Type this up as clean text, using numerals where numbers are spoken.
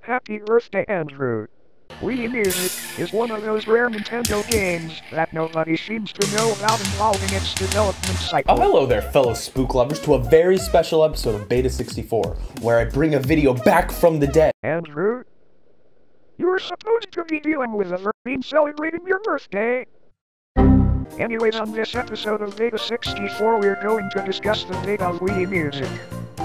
Happy birthday, Andrew. Wii Music is one of those rare Nintendo games that nobody seems to know about involving its development cycle. Oh, hello there, fellow spook lovers, to a very special episode of Beta64, where I bring a video back from the dead. Andrew, you were supposed to be dealing with a vermin celebrating your birthday. Anyways, on this episode of Beta64, we're going to discuss the fate of Wii Music.